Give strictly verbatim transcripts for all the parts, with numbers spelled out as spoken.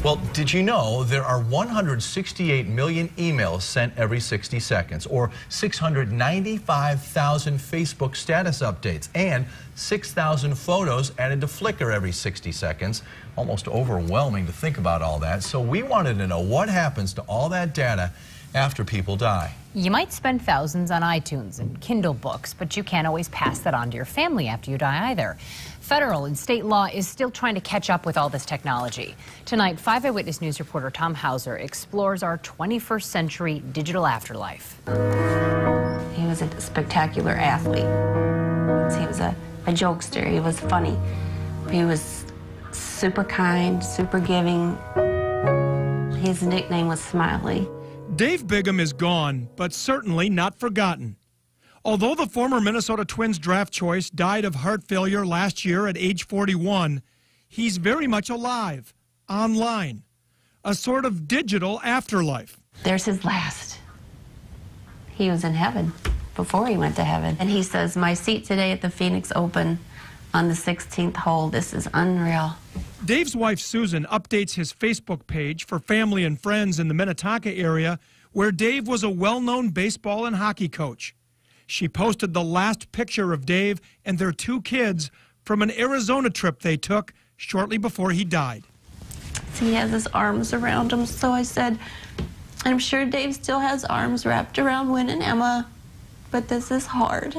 Well, did you know there are one hundred sixty-eight million emails sent every sixty seconds, or six hundred ninety-five thousand Facebook status updates, and six thousand photos added to Flickr every sixty seconds? Almost overwhelming to think about all that. So we wanted to know what happens to all that data after people die. You might spend thousands on iTunes and Kindle books, but you can't always pass that on to your family after you die either. Federal and state law is still trying to catch up with all this technology. Tonight, five Eyewitness News reporter Tom Hauser explores our twenty-first century digital afterlife. He was a spectacular athlete. He was a, a jokester. He was funny. He was super kind, super giving. His nickname was Smiley. Dave Bigham is gone, but certainly not forgotten. Although the former Minnesota Twins draft choice died of heart failure last year at age forty-one, he's very much alive, online, a sort of digital afterlife. There's his last. He was in heaven before he went to heaven. And he says, my seat today at the Phoenix Open on the sixteenth hole, this is unreal. Dave's wife, Susan, updates his Facebook page for family and friends in the Minnetonka area, where Dave was a well-known baseball and hockey coach. She posted the last picture of Dave and their two kids from an Arizona trip they took shortly before he died. He has his arms around him, so I said, I'm sure Dave still has arms wrapped around Win and Emma, but this is hard.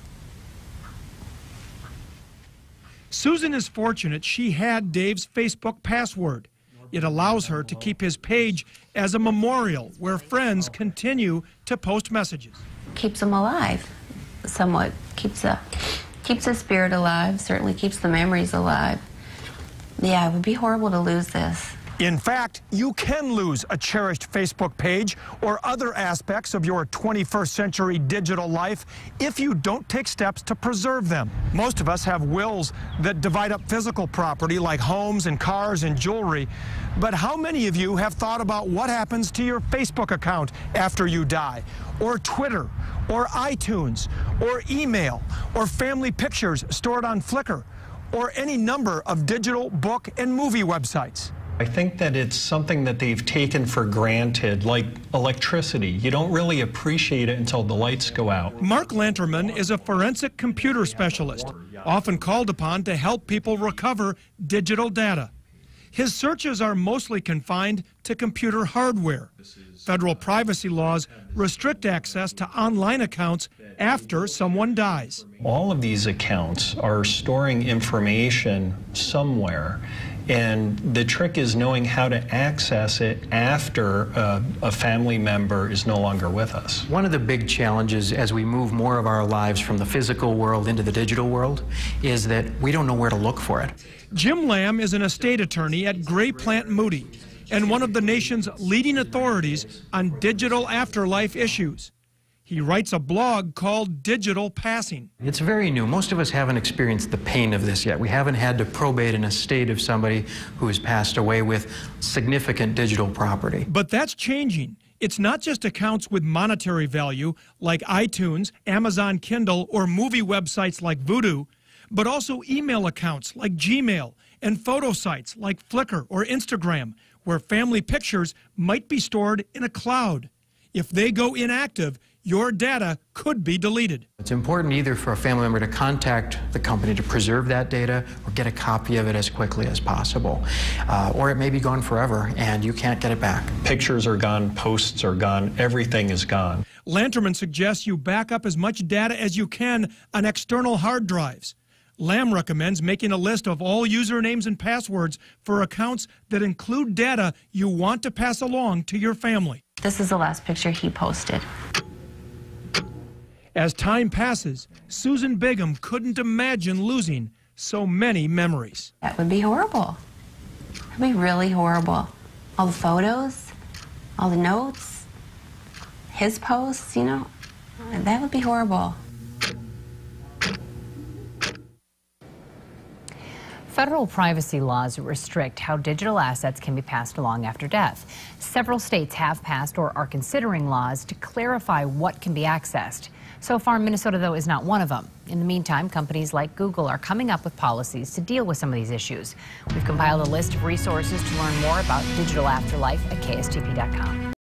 Susan is fortunate she had Dave's Facebook password. It allows her to keep his page as a memorial where friends continue to post messages. Keeps him alive, somewhat. Keeps the, keeps the spirit alive, certainly keeps the memories alive. Yeah, it would be horrible to lose this. In fact, you can lose a cherished Facebook page or other aspects of your twenty-first century digital life if you don't take steps to preserve them. Most of us have wills that divide up physical property like homes and cars and jewelry. But how many of you have thought about what happens to your Facebook account after you die, or Twitter, or iTunes, or email, or family pictures stored on Flickr, or any number of digital book and movie websites? I think that it's something that they've taken for granted, like electricity. You don't really appreciate it until the lights go out. Mark Lanterman is a forensic computer specialist, often called upon to help people recover digital data. His searches are mostly confined to computer hardware. Federal privacy laws restrict access to online accounts after someone dies. All of these accounts are storing information somewhere. And the trick is knowing how to access it after uh, a family member is no longer with us. One of the big challenges as we move more of our lives from the physical world into the digital world is that we don't know where to look for it. Jim Lamb is an estate attorney at Gray Plant Moody and one of the nation's leading authorities on digital afterlife issues. He writes a blog called Digital Passing. It's very new. Most of us haven't experienced the pain of this yet. We haven't had to probate an estate of somebody who has passed away with significant digital property. But that's changing. It's not just accounts with monetary value like iTunes, Amazon Kindle, or movie websites like Vudu, but also email accounts like Gmail and photo sites like Flickr or Instagram, where family pictures might be stored in a cloud. If they go inactive, your data could be deleted. It's important either for a family member to contact the company to preserve that data or get a copy of it as quickly as possible. Uh, or it may be gone forever and you can't get it back. Pictures are gone, posts are gone, everything is gone. Lanterman suggests you back up as much data as you can on external hard drives. Lamb recommends making a list of all usernames and passwords for accounts that include data you want to pass along to your family. This is the last picture he posted. As time passes, Susan Bigham couldn't imagine losing so many memories. That would be horrible. That would be really horrible. All the photos, all the notes, his posts, you know, that would be horrible. Federal privacy laws restrict how digital assets can be passed along after death. Several states have passed or are considering laws to clarify what can be accessed. So far, Minnesota, though, is not one of them. In the meantime, companies like Google are coming up with policies to deal with some of these issues. We've compiled a list of resources to learn more about digital afterlife at K S T P dot com.